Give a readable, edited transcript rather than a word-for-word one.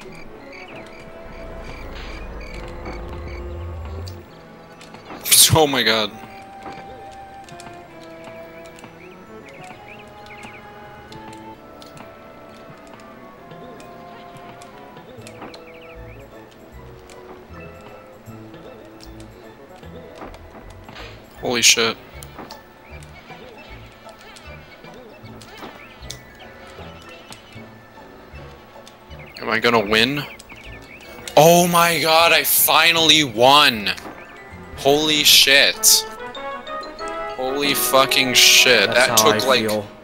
Oh my god. Holy shit. Am I gonna win? Oh my god, I finally won! Holy shit. Holy fucking shit. That's That how took I like feel.